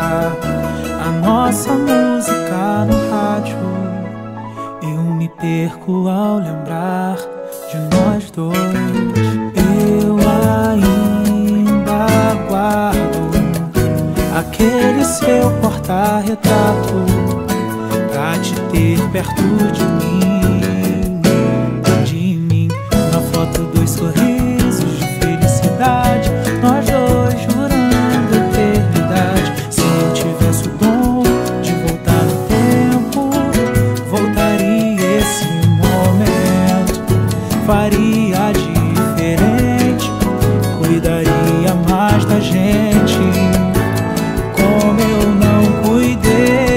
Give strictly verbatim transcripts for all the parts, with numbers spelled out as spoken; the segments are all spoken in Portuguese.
tocar a nossa música no rádio. Eu me perco ao lembrar de nós dois. Eu ainda guardo aquele seu porta-retrato pra te ter perto de mim, de mim. Na foto, dois sorrisos de felicidade, nós dois jurando eternidade. Se eu tivesse o dom de voltar no tempo, voltaria esse momento, faria diferente, cuidaria mais da gente, como eu não cuidei.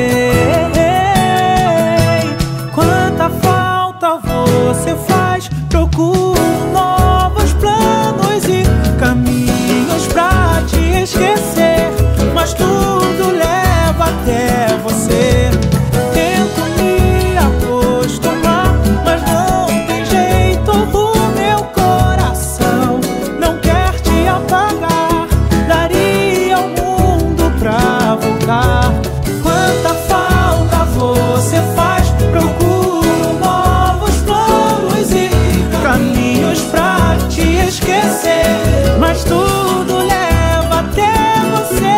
Quanta falta você faz, procuro novos planos e caminhos pra te esquecer, mas tudo leva até você. Tento me acostumar, mas não tem jeito, o meu coração não quer te apagar. Daria o mundo pra voltar. Quanta falta você faz, procuro novos planos e caminhos pra te esquecer, mas tudo leva até você.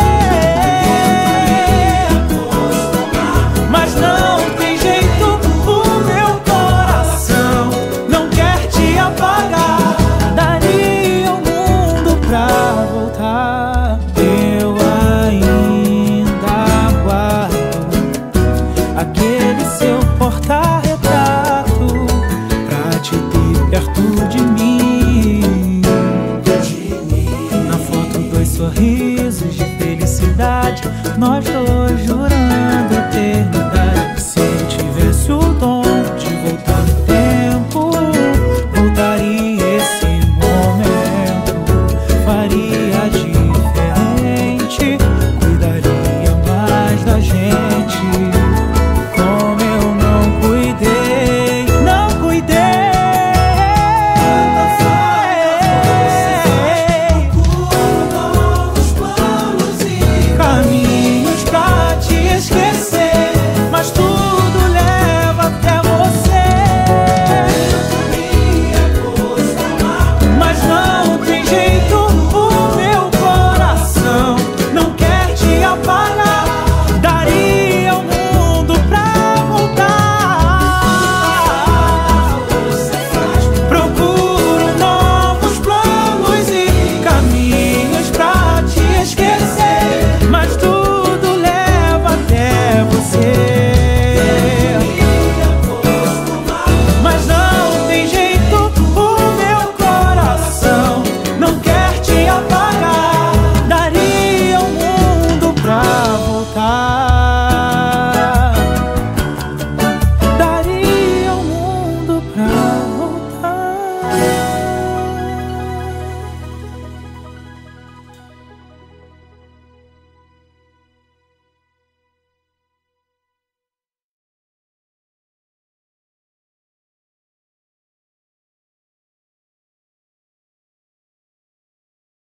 Mas não tem jeito, o meu coração não quer te apagar. Daria o mundo pra voltar. Eu ainda guardo aquele seu porta-retrato pra te ter perto de mim. Na foto, dois sorrisos de felicidade, nós dois jurando eternidade. Se eu tivesse o dom de voltar no tempo, voltaria esse momento, faria diferente, cuidaria